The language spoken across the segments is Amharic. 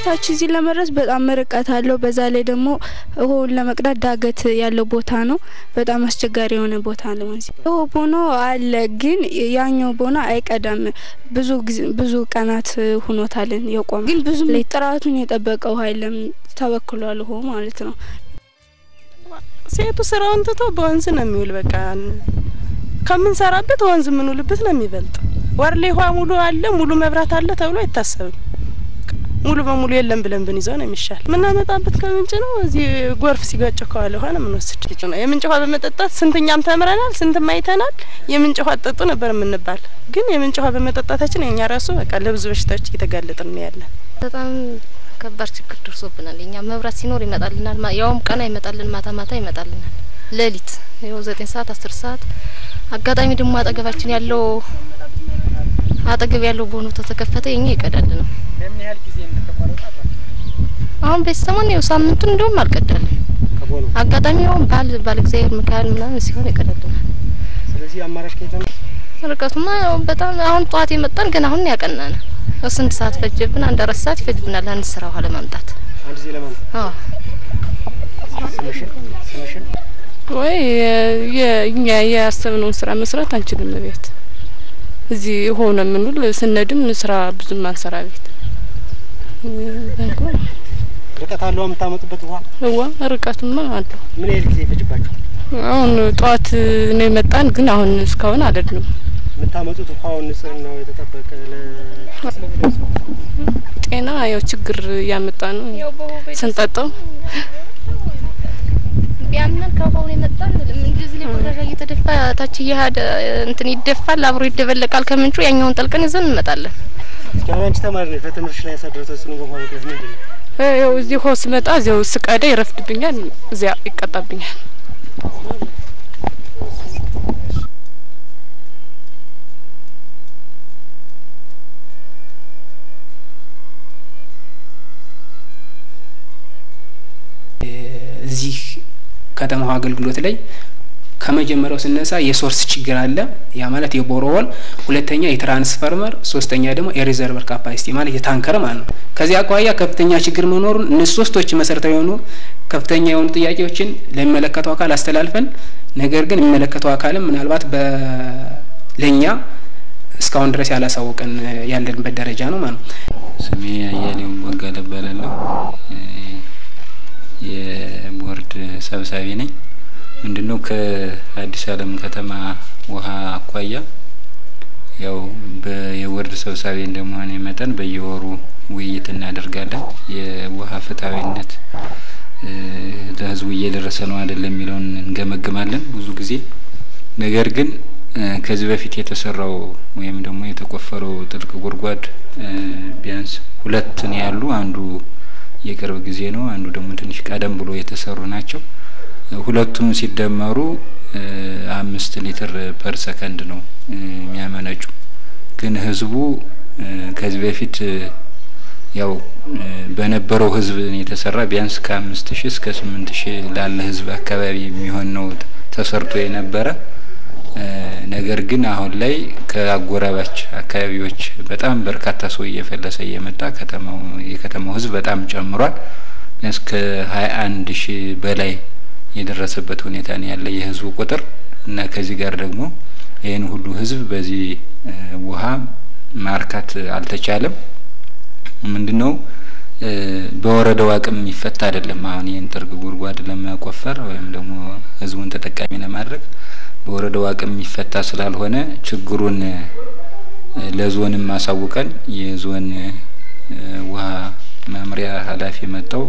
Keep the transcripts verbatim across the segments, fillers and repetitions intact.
ቤታችን እዚህ ለመድረስ በጣም ርቀት አለው። በዛ ላይ ደግሞ ውሃውን ለመቅዳት ዳገት ያለው ቦታ ነው። በጣም አስቸጋሪ የሆነ ቦታ ነው። ውሃ ቦኖ አለ ግን ያኛው ቦኖ አይቀዳም። ብዙ ብዙ ቀናት ሆኖታል የቆመ ግን ብዙ ጥራቱን የጠበቀው ኃይልም ተበክሏል ውሃው ማለት ነው። ሴቱ ስራውን ትቶ በወንዝ ነው የሚውል። በቃ ከምን ሰራበት ወንዝ ምን ውልበት ነው የሚበልጥ። ወርሌ ውሃ ሙሉ አለ ሙሉ መብራት አለ ተብሎ አይታሰብም። ሙሉ በሙሉ የለም ብለን ብንይዘው ነው የሚሻል። ምን አመጣበት ከምንጭ ነው እዚህ ጎርፍ ሲጋጨው ካለ ሆነ ምን ወስድ ነው የምንጭ ውሃ በመጠጣት ስንተኛም ተምረናል ስንትም አይተናል። የምንጭ ውሃ ጠጡ ነበር የምንባል ግን የምንጭ ውሃ በመጠጣታችን የኛ ራሱ በቃ ለብዙ በሽታዎች እየተጋለጥን ነው ያለን። በጣም ከባድ ችግር ደርሶብናል። እኛ መብራት ሲኖር ይመጣልናል ያውም ቀና ይመጣልን ማታ ማታ ይመጣልናል። ሌሊት ይኸው ዘጠኝ ሰዓት አስር ሰዓት አጋጣሚ ደግሞ አጠገባችን ያለው አጠገብ ያለው ቦኖ ተተከፈተ የኛ ይቀዳልና ለምን ያህል ጊዜ እንደተቋረጠ አሁን በሰሞኑ ነው ሳምንቱን እንደውም አልቀዳልም። ከቦኖ አጋጣሚ ያውም ባል ባል እግዚአብሔር መካል ምናምን ሲሆን ይቀዳልናል። ስለዚህ አማራጭ ከየተነ ርቀቱማ በጣም አሁን ጧት የመጣን ግን አሁን ያቀናና ስንት ሰዓት ፈጀብን? አንድ አራት ሰዓት ይፈጅብናል አንድ ስራ ውሃ ለማምጣት አንድ ጊዜ ለማምጣት አዎ ስምሽን ስምሽን ወይ የኛ ያሰብነውን ስራ መስራት አንችልም። ቤት እዚህ ሆነ ምንል ስነድም ስራ ብዙም አንሰራ ቤት እንኳን ርቀት አለው የምታመጡበት ውሃ ውሃ ርቀቱማ አለው። ምን ያህል ጊዜ ይፈጅባችሁ? አሁን ጧት ነው የመጣን ግን አሁን እስካሁን አይደለም የምታመጡት ውሃውን ንጽህናው የተጠበቀ ለጤና ያው ችግር ያመጣ ነው ስንጠጣው ቢያመን ከሆነ የመጣን እንደዚህ ላይ ቆሻሻ እየተደፋ ታች ይያደ እንትን ይደፋል አብሮ ይደበለቃል ከምንጩ ያኛውን ጠልቀን ይዘን እንመጣለን። እስካሁን ተማሪ ነው ፈተምርሽ ላይ ያሳደረው ጽኑ በኋላ ከዚህ ምንድነው? ያው እዚህ ሆስ መጣ እዚያው ስቀዳ ይረፍድብኛል እዚያ ይቀጣብኛል። እዚህ ከተማው አገልግሎት ላይ ከመጀመሪያው ስነሳ የሶርስ ችግር አለ። ያ ማለት የቦሮወል፣ ሁለተኛ የትራንስፎርመር፣ ሶስተኛ ደግሞ የሪዘርቨር ካፓሲቲ ማለት የታንከር ማለት ነው። ከዚህ አኳያ ከፍተኛ ችግር መኖሩን እነዚህ ሶስቶች መሰረታዊ የሆኑ ከፍተኛ የሆኑ ጥያቄዎችን ለሚመለከተው አካል አስተላልፈን ነገር ግን የሚመለከተው አካልም ምናልባት በለኛ እስካሁን ድረስ ያላሳወቀን ያለንበት ደረጃ ነው ማለት ነው። ስሜ አያሌው ወጋለ እባላለሁ። የቦርድ ሰብሳቢ ነኝ። ምንድነው ከአዲስ ዓለም ከተማ ውሃ አኳያ ያው በየቦርድ ሰብሳቢ እንደመሆነ መጠን በየወሩ ውይይት እናደርጋለን። የውሃ ፍትሃዊነት ለህዝቡ እየደረሰ ነው አይደለም የሚለውን እንገመግማለን ብዙ ጊዜ። ነገር ግን ከዚህ በፊት የተሰራው ወይም ደግሞ የተቆፈረው ጥልቅ ጉድጓድ ቢያንስ ሁለት ነው ያሉ አንዱ የቅርብ ጊዜ ነው አንዱ ደግሞ ትንሽ ቀደም ብሎ የተሰሩ ናቸው። ሁለቱም ሲደመሩ አምስት ሊትር ፐር ሰከንድ ነው የሚያመነጩ። ግን ህዝቡ ከዚህ በፊት ያው በነበረው ህዝብ የተሰራ ቢያንስ ከአምስት ሺህ እስከ ስምንት ሺህ ላለ ህዝብ አካባቢ የሚሆን ነው ተሰርቶ የነበረ። ነገር ግን አሁን ላይ ከአጎራባች አካባቢዎች በጣም በርካታ ሰው እየፈለሰ እየመጣ ከተማው የከተማው ህዝብ በጣም ጨምሯል። ቢያንስ ከሀያ አንድ ሺህ በላይ የደረሰበት ሁኔታ ነው ያለ የህዝቡ ቁጥር እና ከዚህ ጋር ደግሞ ይሄን ሁሉ ህዝብ በዚህ ውሃ ማርካት አልተቻለም። ምንድነው በወረዳው አቅም ይፈታ አይደለም። አሁን ይሄን ጥልቅ ጉድጓድ ለማቆፈር ወይም ደግሞ ህዝቡን ተጠቃሚ ለማድረግ በወረዳው አቅም ይፈታ ስላልሆነ ችግሩን ለዞንም ማሳውቀን የዞን ውሃ መምሪያ ኃላፊ መጣው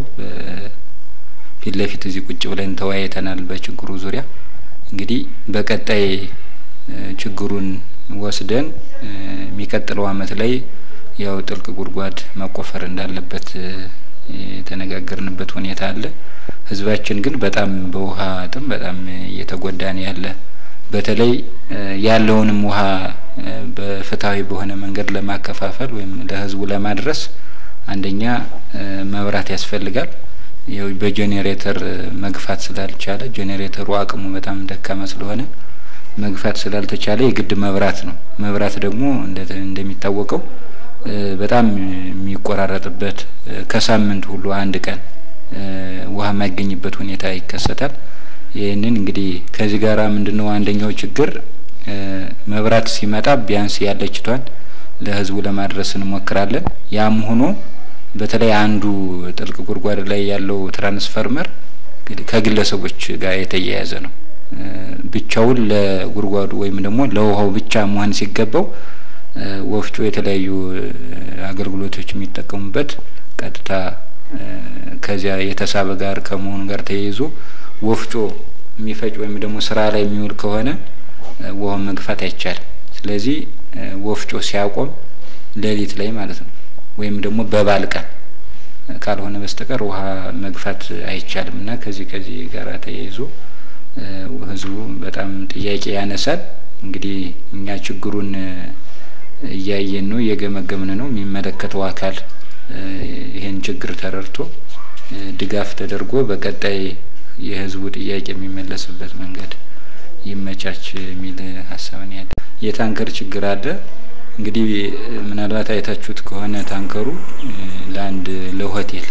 ፊት ለፊት እዚህ ቁጭ ብለን ተወያይተናል በችግሩ ዙሪያ። እንግዲህ በቀጣይ ችግሩን ወስደን የሚቀጥለው አመት ላይ ያው ጥልቅ ጉድጓድ መቆፈር እንዳለበት የተነጋገርንበት ሁኔታ አለ። ህዝባችን ግን በጣም በውሃ ጥም በጣም እየተጎዳን ያለ በተለይ ያለውንም ውሃ በፍትሃዊ በሆነ መንገድ ለማከፋፈል ወይም ለህዝቡ ለማድረስ አንደኛ መብራት ያስፈልጋል። ያው በጄኔሬተር መግፋት ስላልቻለ ጄኔሬተሩ አቅሙ በጣም ደካማ ስለሆነ መግፋት ስላልተቻለ የግድ መብራት ነው። መብራት ደግሞ እንደሚታወቀው በጣም የሚቆራረጥበት ከሳምንት ሁሉ አንድ ቀን ውሃ የማይገኝበት ሁኔታ ይከሰታል። ይህንን እንግዲህ ከዚህ ጋራ ምንድነው አንደኛው ችግር መብራት ሲመጣ ቢያንስ ያለችቷን ለህዝቡ ለማድረስ እንሞክራለን። ያም ሆኖ በተለይ አንዱ ጥልቅ ጉድጓድ ላይ ያለው ትራንስፈርመር ከግለሰቦች ጋር የተያያዘ ነው። ብቻውን ለጉድጓዱ ወይም ደግሞ ለውሃው ብቻ መሆን ሲገባው ወፍጮ የተለያዩ አገልግሎቶች የሚጠቀሙበት ቀጥታ ከዚያ የተሳበ ጋር ከመሆኑ ጋር ተያይዞ ወፍጮ የሚፈጭ ወይም ደግሞ ስራ ላይ የሚውል ከሆነ ውሃው መግፋት አይቻልም። ስለዚህ ወፍጮ ሲያቆም ሌሊት ላይ ማለት ነው ወይም ደግሞ በባልቃ ካልሆነ በስተቀር ውሃ መግፋት አይቻልምና ከዚህ ከዚህ ጋር ተያይዞ ህዝቡ በጣም ጥያቄ ያነሳል። እንግዲህ እኛ ችግሩን እያየን ነው እየገመገምን ነው። የሚመለከተው አካል ይሄን ችግር ተረድቶ ድጋፍ ተደርጎ በቀጣይ የህዝቡ ጥያቄ የሚመለስበት መንገድ ይመቻች የሚል ሀሳብ ነው ያለው። የታንከር ችግር አለ። እንግዲህ ምናልባት አይታችሁት ከሆነ ታንከሩ ለአንድ ለሆቴል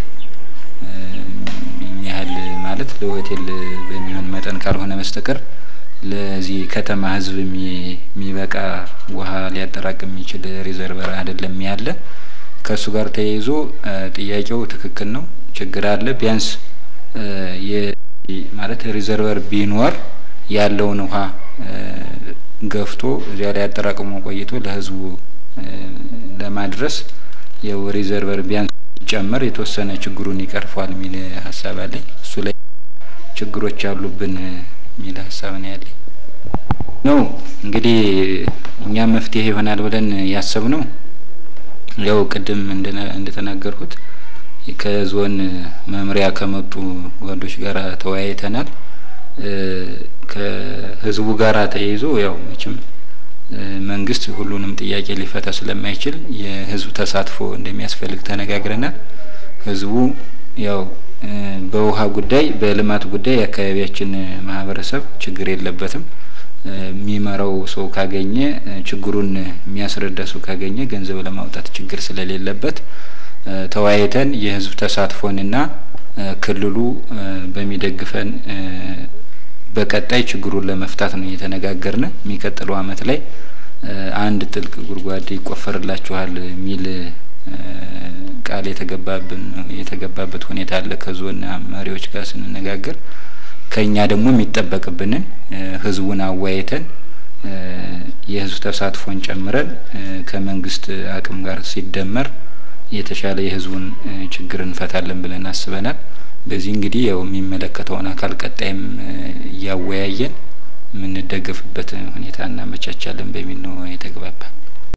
የሚያህል ማለት ለሆቴል በሚሆን መጠን ካልሆነ በስተቀር ለዚህ ከተማ ህዝብ የሚበቃ ውሃ ሊያጠራቅም የሚችል ሪዘርቨር አይደለም ያለ። ከሱ ጋር ተያይዞ ጥያቄው ትክክል ነው፣ ችግር አለ። ቢያንስ የ ማለት ሪዘርቨር ቢኖር ያለውን ውሃ ገፍቶ እዚያ ላይ አጠራቅሞ ቆይቶ ለህዝቡ ለማድረስ የው ሪዘርቨር ቢያንስ ጨመር የተወሰነ ችግሩን ይቀርፋል የሚል ሀሳብ አለኝ። እሱ ላይ ችግሮች ያሉብን የሚል ሀሳብ ነው ያለኝ ነው። እንግዲህ እኛ መፍትሄ ይሆናል ብለን ያሰብነው ያው ቅድም እንደተናገርኩት ከዞን መምሪያ ከመጡ ወንዶች ጋር ተወያይተናል። ከህዝቡ ጋር ተያይዞ ያው መቼም መንግስት ሁሉንም ጥያቄ ሊፈታ ስለማይችል የህዝብ ተሳትፎ እንደሚያስፈልግ ተነጋግረናል። ህዝቡ ያው በውሃ ጉዳይ በልማት ጉዳይ የአካባቢያችን ማህበረሰብ ችግር የለበትም። የሚመራው ሰው ካገኘ ችግሩን የሚያስረዳ ሰው ካገኘ ገንዘብ ለማውጣት ችግር ስለሌለበት ተወያይተን የህዝብ ተሳትፎንና ክልሉ በሚደግፈን በቀጣይ ችግሩን ለመፍታት ነው የተነጋገርነ። የሚቀጥለው አመት ላይ አንድ ጥልቅ ጉድጓድ ይቆፈርላችኋል የሚል ቃል የተገባብን የተገባበት ሁኔታ አለ ከዞን መሪዎች ጋር ስንነጋገር። ከኛ ደግሞ የሚጠበቅብንን ህዝቡን አወያይተን የህዝብ ተሳትፎን ጨምረን ከመንግስት አቅም ጋር ሲደመር የተሻለ የህዝቡን ችግር እንፈታለን ብለን አስበናል። በዚህ እንግዲህ ያው የሚመለከተውን አካል ቀጣይም ያወያየን ምን እንደገፍበት ሁኔታ እናመቻቻለን በሚል ነው የተግባባ።